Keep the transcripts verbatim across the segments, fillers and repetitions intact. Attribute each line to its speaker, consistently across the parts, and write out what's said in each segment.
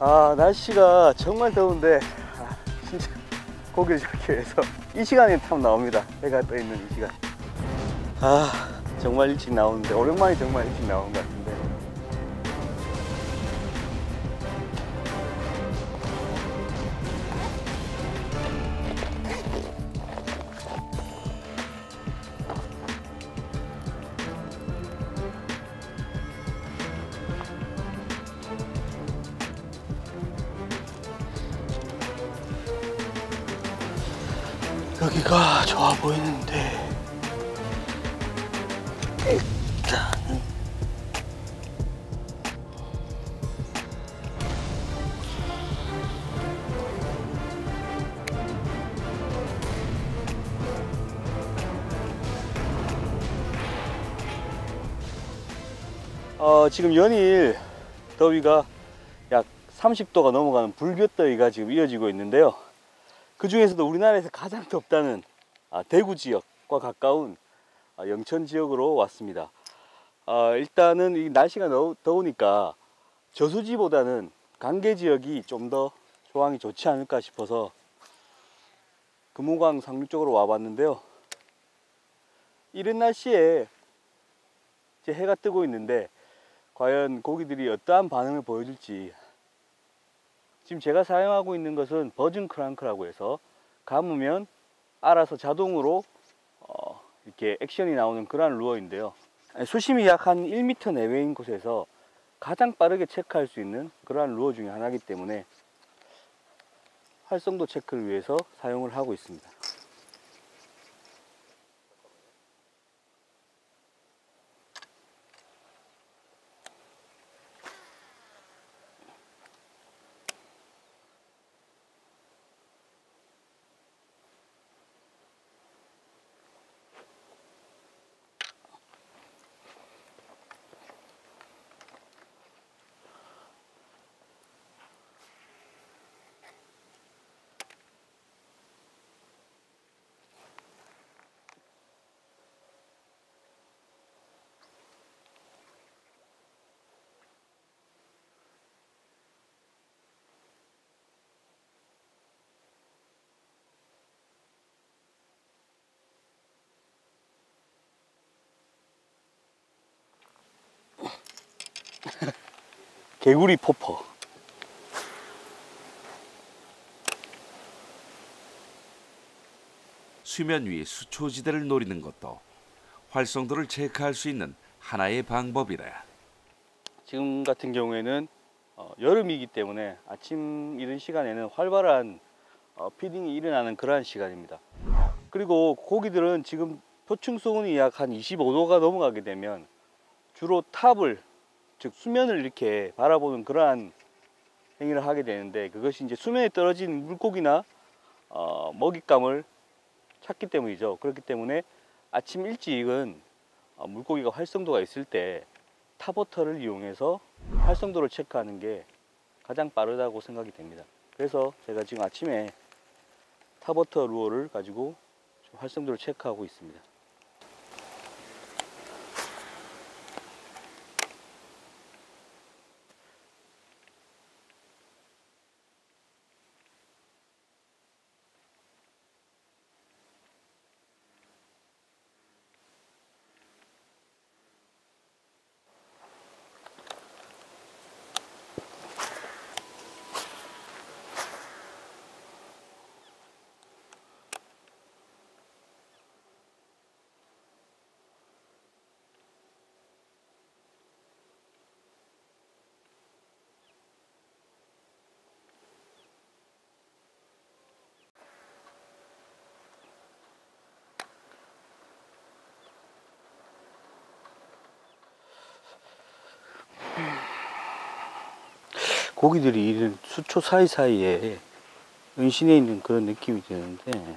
Speaker 1: 아, 날씨가 정말 더운데 아, 진짜 고기를 잡기 위해서 이 시간에 참 나옵니다. 해가 떠 있는 이 시간. 아, 정말 일찍 나오는데 오랜만에 정말 일찍 나오는 것 같은데. 여기가 좋아 보이는데 일단은 어, 지금 연일 더위가 약 삼십 도가 넘어가는 불볕더위가 지금 이어지고 있는데요. 그 중에서도 우리나라에서 가장 덥다는 대구 지역과 가까운 영천 지역으로 왔습니다. 일단은 이 날씨가 더우니까 저수지보다는 강계 지역이 좀 더 조항이 좋지 않을까 싶어서 금호강 상류 쪽으로 와봤는데요. 이런 날씨에 이제 해가 뜨고 있는데 과연 고기들이 어떠한 반응을 보여줄지. 지금 제가 사용하고 있는 것은 버즌 크랑크라고 해서 감으면 알아서 자동으로 어 이렇게 액션이 나오는 그런 루어인데요. 수심이 약 한 일 미터 내외인 곳에서 가장 빠르게 체크할 수 있는 그러한 루어 중에 하나이기 때문에 활성도 체크를 위해서 사용을 하고 있습니다. 개구리 포퍼.
Speaker 2: 수면 위 수초지대를 노리는 것도 활성도를 체크할 수 있는 하나의 방법이다.
Speaker 1: 지금 같은 경우에는 어, 여름이기 때문에 아침 이른 시간에는 활발한 어, 피딩이 일어나는 그러한 시간입니다. 그리고 고기들은 지금 표층 수온이 약 한 이십오 도가 넘어가게 되면 주로 탑을, 즉 수면을 이렇게 바라보는 그러한 행위를 하게 되는데, 그것이 이제 수면에 떨어진 물고기나 어, 먹잇감을 찾기 때문이죠. 그렇기 때문에 아침 일찍은 어, 물고기가 활성도가 있을 때 탑워터를 이용해서 활성도를 체크하는 게 가장 빠르다고 생각이 됩니다. 그래서 제가 지금 아침에 탑워터 루어를 가지고 활성도를 체크하고 있습니다. 고기들이 이런 수초 사이사이에 은신해 있는 그런 느낌이 드는데,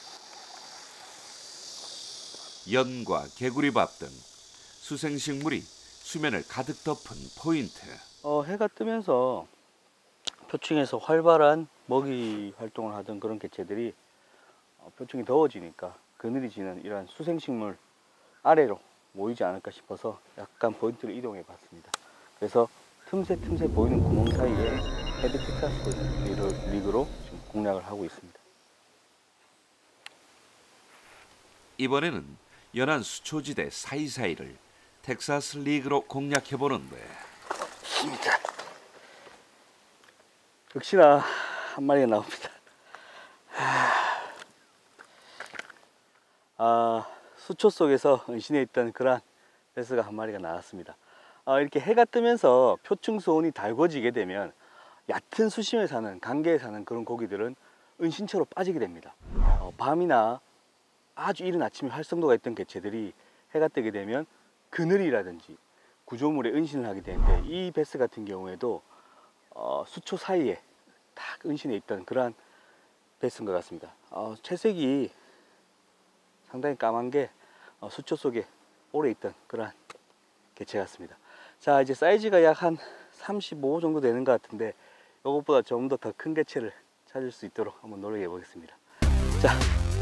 Speaker 2: 연과 개구리밥 등 수생식물이 수면을 가득 덮은 포인트.
Speaker 1: 어, 해가 뜨면서 표층에서 활발한 먹이 활동을 하던 그런 개체들이 어, 표층이 더워지니까 그늘이 지는 이러한 수생식물 아래로 모이지 않을까 싶어서 약간 포인트를 이동해 봤습니다. 그래서 틈새 틈새 보이는 구멍 사이에 헤비 텍사스 리그- 리그로 지금 공략을 하고 있습니다.
Speaker 2: 이번에는 연안 수초지대 사이사이를 텍사스 리그로 공략해보는데
Speaker 1: 입니다. 역시나 한 마리가 나옵니다. 아, 수초 속에서 은신해 있던 그러한 베스가 한 마리가 나왔습니다. 아, 이렇게 해가 뜨면서 표층수온이 달궈지게 되면 얕은 수심에 사는, 강계에 사는 그런 고기들은 은신처로 빠지게 됩니다. 어, 밤이나 아주 이른 아침에 활성도가 있던 개체들이 해가 뜨게 되면 그늘이라든지 구조물에 은신을 하게 되는데, 이 베스 같은 경우에도 어, 수초 사이에 딱 은신해 있던 그러한 베스인 것 같습니다. 어, 채색이 상당히 까만 게 어, 수초 속에 오래 있던 그러한 개체 같습니다. 자, 이제 사이즈가 약 한 삼십오 정도 되는 것 같은데, 이것보다 좀 더 더 큰 개체를 찾을 수 있도록 한번 노력해 보겠습니다. 자,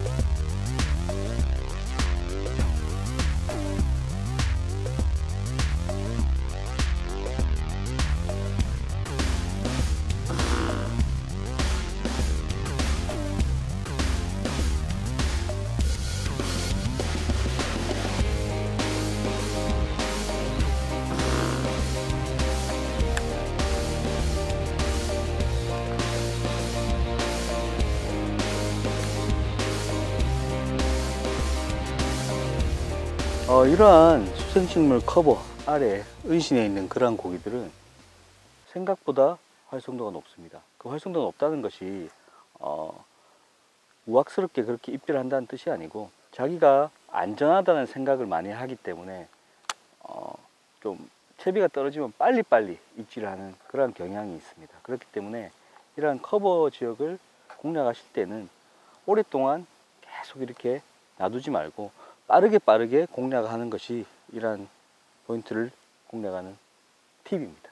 Speaker 1: 어, 이러한 수생식물 커버 아래 은신해 있는 그러한 고기들은 생각보다 활성도가 높습니다. 그 활성도가 높다는 것이 어, 우악스럽게 그렇게 입질을 한다는 뜻이 아니고, 자기가 안전하다는 생각을 많이 하기 때문에 어, 좀 채비가 떨어지면 빨리빨리 입질을 하는 그런 경향이 있습니다. 그렇기 때문에 이러한 커버 지역을 공략하실 때는 오랫동안 계속 이렇게 놔두지 말고 빠르게 빠르게 공략하는 것이 이러한 포인트를 공략하는 팁입니다.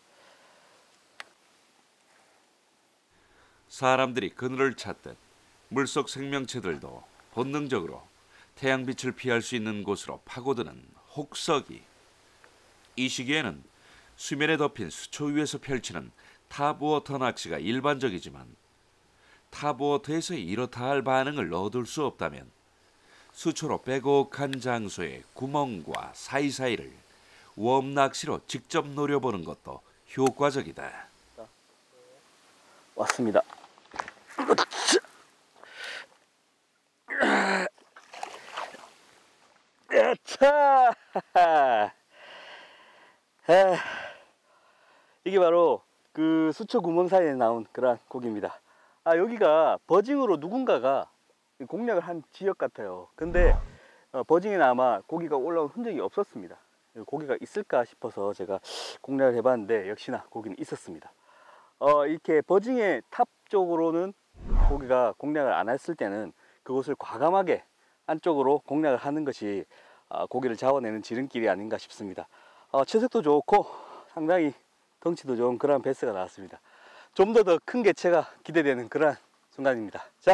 Speaker 2: 사람들이 그늘을 찾듯 물속 생명체들도 본능적으로 태양빛을 피할 수 있는 곳으로 파고드는 혹서기. 이 시기에는 수면에 덮인 수초 위에서 펼치는 탑워터 낚시가 일반적이지만, 탑워터에서 이렇다 할 반응을 얻을 수 없다면 수초로 빼곡한 장소에 구멍과 사이사이를 웜 낚시로 직접 노려보는 것도 효과적이다.
Speaker 1: 왔습니다. 자, 이게 바로 그 수초 구멍 사이에 나온 그런 고기입니다. 아, 여기가 버징으로 누군가가 공략을 한 지역 같아요. 근데 어, 버징에는 아마 고기가 올라온 흔적이 없었습니다. 고기가 있을까 싶어서 제가 공략을 해봤는데, 역시나 고기는 있었습니다. 어, 이렇게 버징의 탑 쪽으로는 고기가 공략을 안 했을 때는 그곳을 과감하게 안쪽으로 공략을 하는 것이 어, 고기를 잡아내는 지름길이 아닌가 싶습니다. 어, 채색도 좋고 상당히 덩치도 좋은 그런 베스가 나왔습니다. 좀 더 더 큰 개체가 기대되는 그런 순간입니다. 자,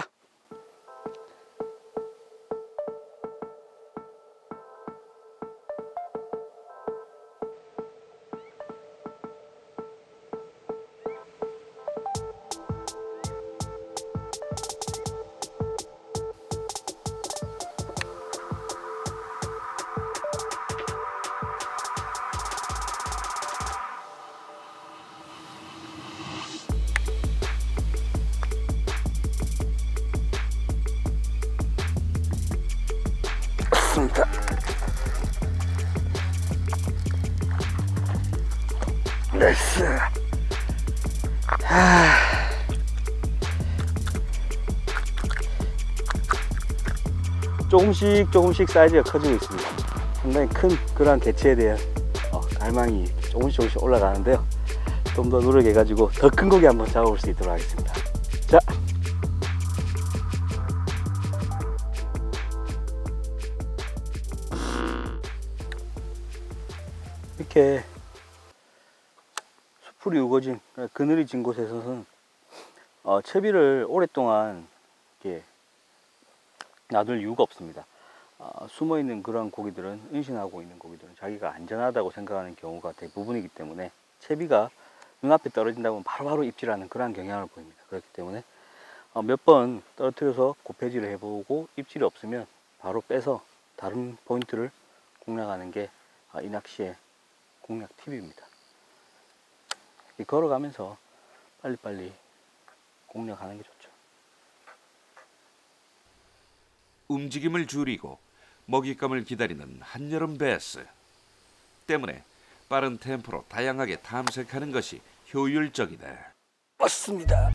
Speaker 1: 왔습니다. 나이스. 하... 조금씩 조금씩 사이즈가 커지고 있습니다. 상당히 큰 그러한 개체에 대한 어, 갈망이 조금씩 조금씩 올라가는데요. 좀 더 노력해가지고 더 큰 고기 한번 잡아볼 수 있도록 하겠습니다. 자, 이렇게 수풀이 우거진, 그늘이 진 곳에서는 어, 채비를 오랫동안 이렇게 놔둘 이유가 없습니다. 어, 숨어있는 그런 고기들은, 은신하고 있는 고기들은 자기가 안전하다고 생각하는 경우가 대부분이기 때문에 채비가 눈앞에 떨어진다면 바로바로 입질하는 그러한 경향을 보입니다. 그렇기 때문에 어, 몇 번 떨어뜨려서 고폐질을 해보고 입질이 없으면 바로 빼서 다른 포인트를 공략하는 게 이 낚시의 공략 팁입니다. 걸어가면서 빨리빨리 공략하는 게 좋죠.
Speaker 2: 움직임을 줄이고 먹잇감을 기다리는 한여름 베스. 때문에 빠른 템포로 다양하게 탐색하는 것이 효율적이다.
Speaker 1: 맞습니다.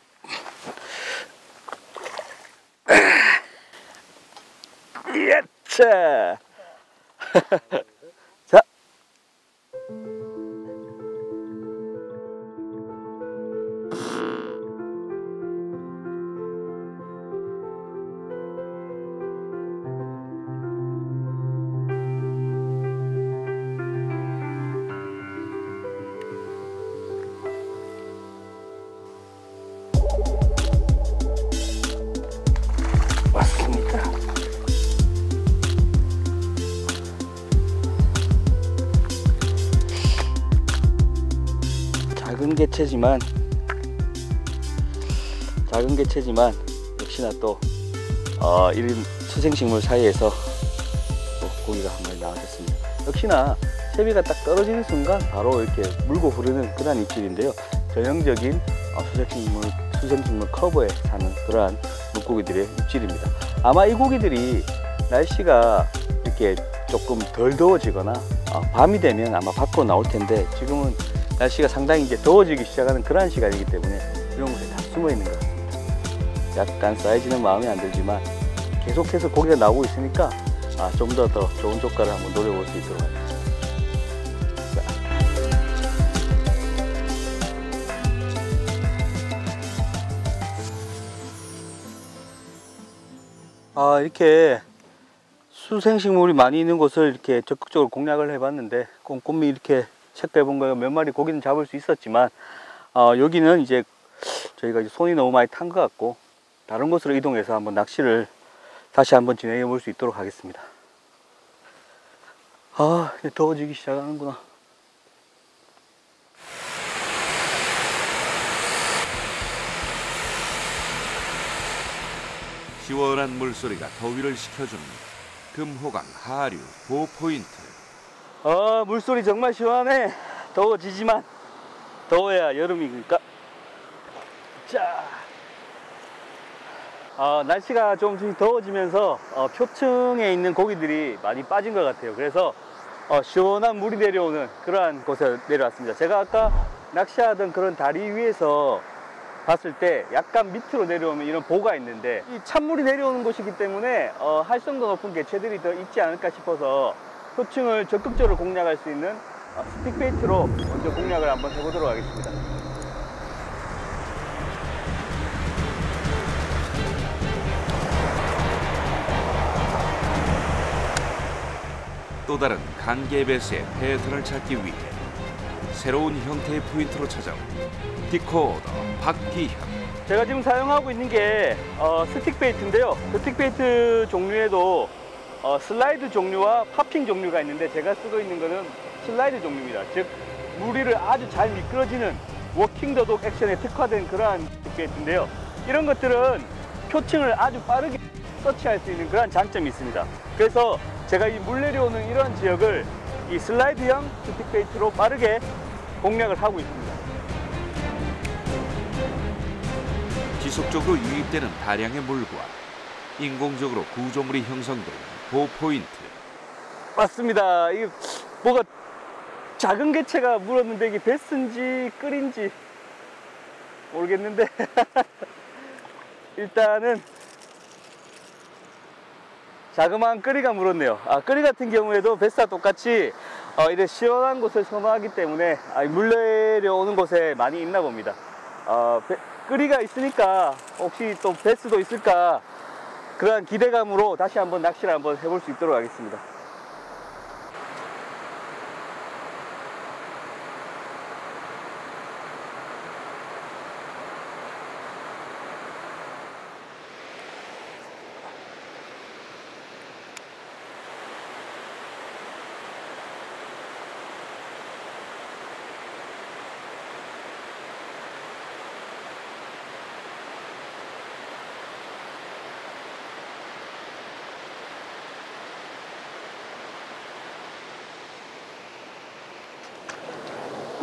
Speaker 1: 예차. 자. 맞습니다. 작은 개체지만 작은 개체지만 역시나 또 어, 이런 수생식물 사이에서 또 고기가 한 마리 나와줬습니다. 역시나 채비가 딱 떨어지는 순간 바로 이렇게 물고 흐르는 그런 입질인데요. 전형적인 어, 수생식물 수생식물 커버에 사는 그러한 물고기들의 입질입니다. 아마 이 고기들이 날씨가 이렇게 조금 덜 더워지거나 어, 밤이 되면 아마 밖으로 나올 텐데 지금은 날씨가 상당히 이제 더워지기 시작하는 그러한 시간이기 때문에 이런 곳에 다 숨어 있는 것 같습니다. 약간 사이즈는 마음에 안 들지만 계속해서 고기가 나오고 있으니까 아, 좀 더 더 좋은 조과를 한번 노려볼 수 있도록 하겠습니다. 아, 이렇게 수생식물이 많이 있는 곳을 이렇게 적극적으로 공략을 해봤는데 꼼꼼히 이렇게 체크해본 거예요. 몇 마리 고기는 잡을 수 있었지만 어, 여기는 이제 저희가 이제 손이 너무 많이 탄 것 같고 다른 곳으로 이동해서 한번 낚시를 다시 한번 진행해 볼 수 있도록 하겠습니다. 아, 이제 더워지기 시작하는구나.
Speaker 2: 시원한 물소리가 더위를 식혀주는 금호강 하류 보포인트.
Speaker 1: 아, 물소리 정말 시원해. 더워지지만 더워야 여름이니까. 자, 아, 날씨가 조금씩 더워지면서 어, 표층에 있는 고기들이 많이 빠진 것 같아요. 그래서 어, 시원한 물이 내려오는 그러한 곳에 내려왔습니다. 제가 아까 낚시하던 그런 다리 위에서 봤을 때 약간 밑으로 내려오면 이런 보가 있는데 이 찬물이 내려오는 곳이기 때문에 어, 활성도 높은 개체들이 더 있지 않을까 싶어서 표층을 적극적으로 공략할 수 있는 어, 스틱 베이트로 먼저 공략을 한번 해보도록 하겠습니다.
Speaker 2: 또 다른 강계베스의 패턴을 찾기 위해 새로운 형태의 포인트로 찾아온 디코더 박기현.
Speaker 1: 제가 지금 사용하고 있는 게 어, 스틱 베이트인데요. 스틱 베이트 종류에도 어, 슬라이드 종류와 파핑 종류가 있는데 제가 쓰고 있는 거는 슬라이드 종류입니다. 즉 무리를 아주 잘 미끄러지는 워킹 더독 액션에 특화된 그러한 스틱 베이트인데요. 이런 것들은 표층을 아주 빠르게 서치할 수 있는 그런 장점이 있습니다. 그래서 제가 이 물 내려오는 이런 지역을 이 슬라이드형 스틱 베이트로 빠르게 공략을 하고 있습니다.
Speaker 2: 지속적으로 유입되는 다량의 물과 인공적으로 구조물이 형성되는 보포인트.
Speaker 1: 맞습니다. 이게 뭐가 작은 개체가 물었는데 이게 베스인지 끌인지 모르겠는데 일단은 자그마한 끄리가 물었네요. 아, 끄리 같은 경우에도 베스와 똑같이 어, 이래 시원한 곳을 선호하기 때문에 아, 물 내려오는 곳에 많이 있나 봅니다. 어, 베, 끄리가 있으니까 혹시 또 베스도 있을까 그러한 기대감으로 다시 한번 낚시를 한번 해볼 수 있도록 하겠습니다.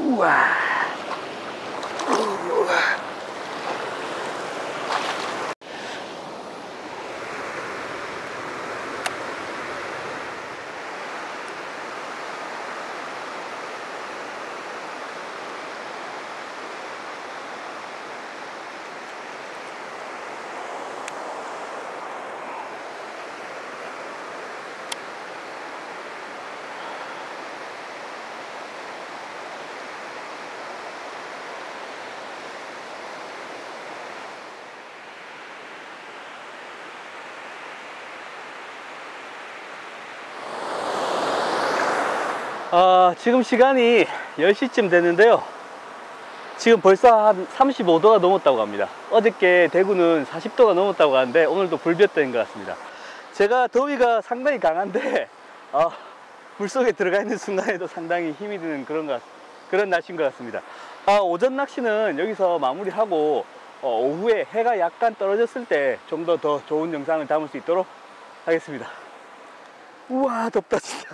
Speaker 1: 우와. 아, 지금 시간이 열 시쯤 됐는데요. 지금 벌써 한 삼십오 도가 넘었다고 합니다. 어저께 대구는 사십 도가 넘었다고 하는데 오늘도 불볕더위인 것 같습니다. 제가 더위가 상당히 강한데 아, 물속에 들어가 있는 순간에도 상당히 힘이 드는 그런 것, 그런 날씨인 것 같습니다. 아, 오전 낚시는 여기서 마무리하고 어, 오후에 해가 약간 떨어졌을 때 좀 더 더 좋은 영상을 담을 수 있도록 하겠습니다. 우와, 덥다 진짜.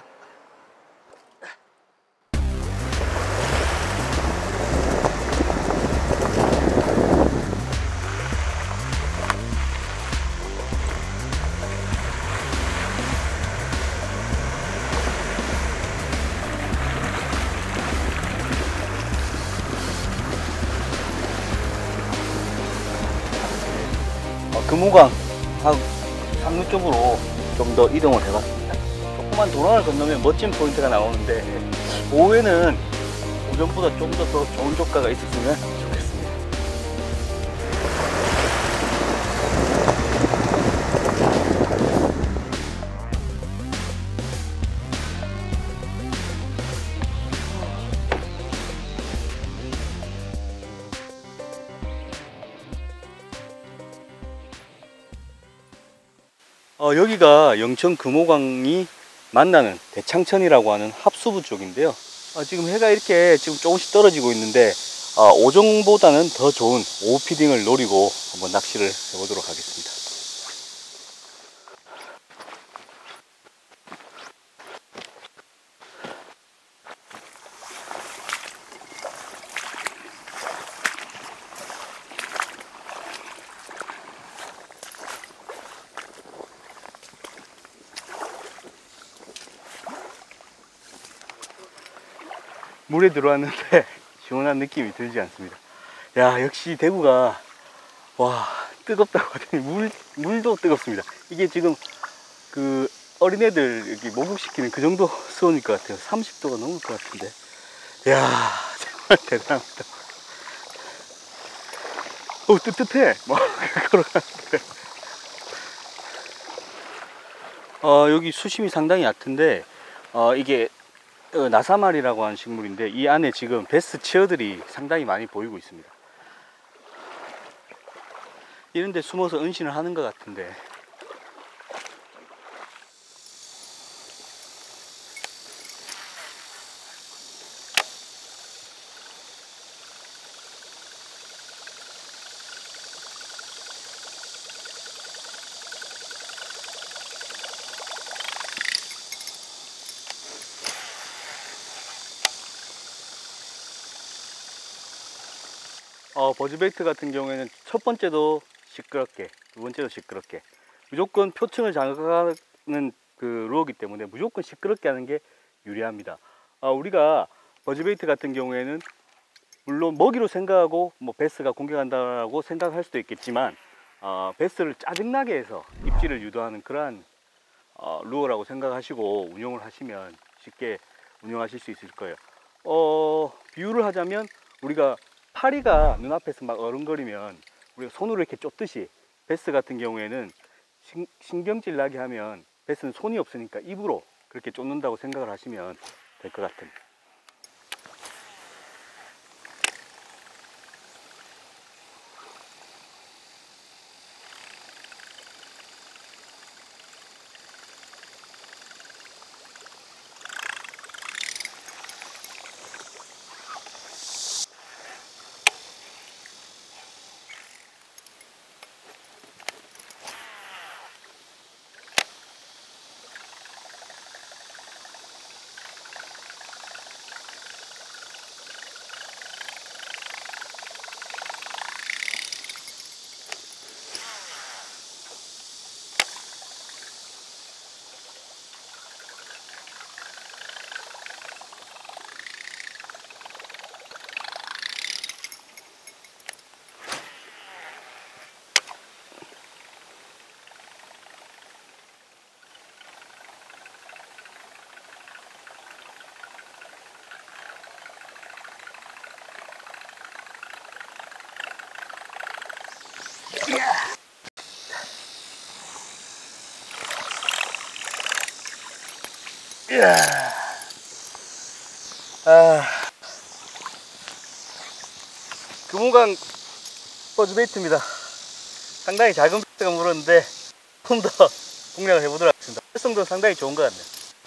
Speaker 1: 금호강 상류 쪽으로 좀 더 이동을 해봤습니다. 조그만 도랑을 건너면 멋진 포인트가 나오는데 오후에는 오전보다 좀 더 더 좋은 조가가 있었으면 좋겠습니다. 어, 여기가 영천 금호강이 만나는 대창천이라고 하는 합수부 쪽인데요. 어, 지금 해가 이렇게 지금 조금씩 떨어지고 있는데 어, 오전보다는 더 좋은 오후 피딩을 노리고 한번 낚시를 해보도록 하겠습니다. 물에 들어왔는데 시원한 느낌이 들지 않습니다. 야, 역시 대구가 와, 뜨겁다고 하더니 물, 물도 뜨겁습니다. 이게 지금 그 어린애들 여기 목욕시키는 그 정도 수온일 것 같아요. 삼십 도가 넘을 것 같은데. 야, 정말 대단합니다. 어, 뜨뜻해. 막 걸어가는데. 어, 여기 수심이 상당히 얕은데 어, 이게 어, 나사말이라고 하는 식물인데 이 안에 지금 베스 치어들이 상당히 많이 보이고 있습니다. 이런데 숨어서 은신을 하는 것 같은데. 어, 버즈베이트 같은 경우에는 첫 번째도 시끄럽게, 두 번째도 시끄럽게, 무조건 표층을 장악하는 그 루어이기 때문에 무조건 시끄럽게 하는 게 유리합니다. 어, 우리가 버즈베이트 같은 경우에는 물론 먹이로 생각하고 뭐 베스가 공격한다고 생각할 수도 있겠지만 어, 베스를 짜증나게 해서 입질을 유도하는 그러한 어, 루어라고 생각하시고 운용을 하시면 쉽게 운용하실 수 있을 거예요. 어, 비유를 하자면 우리가 파리가 눈앞에서 막 어른거리면 우리가 손으로 이렇게 쫓듯이 베스 같은 경우에는 신, 신경질 나게 하면 베스는 손이 없으니까 입으로 그렇게 쫓는다고 생각을 하시면 될 것 같은. 이야. 아. 금호강 버즈베이트입니다. 상당히 작은 배가 물었는데 좀 더 공략을 해보도록 하겠습니다. 활성도는 상당히 좋은 것 같네요.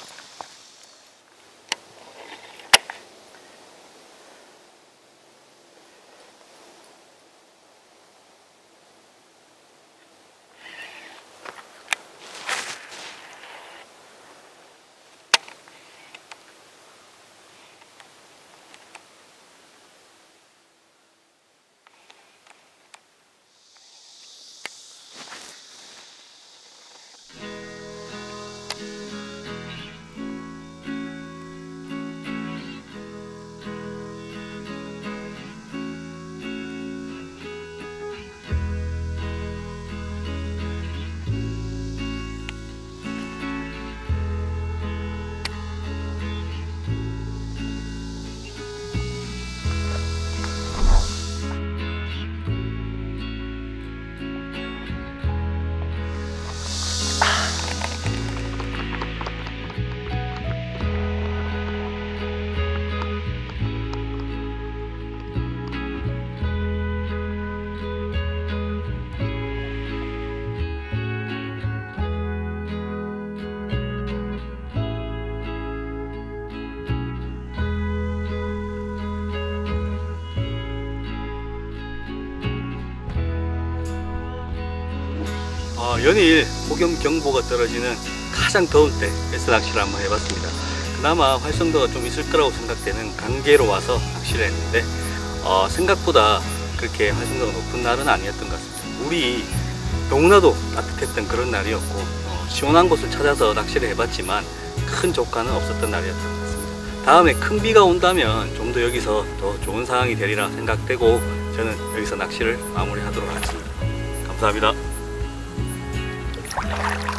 Speaker 1: 어, 연일 폭염경보가 떨어지는 가장 더운 때 배스 낚시를 한번 해봤습니다. 그나마 활성도가 좀 있을 거라고 생각되는 강계로 와서 낚시를 했는데 어, 생각보다 그렇게 활성도가 높은 날은 아니었던 것 같습니다. 물이 너무나도 따뜻했던 그런 날이었고 어, 시원한 곳을 찾아서 낚시를 해봤지만 큰 조과는 없었던 날이었던 것 같습니다. 다음에 큰 비가 온다면 좀 더 여기서 더 좋은 상황이 되리라 생각되고 저는 여기서 낚시를 마무리하도록 하겠습니다. 감사합니다.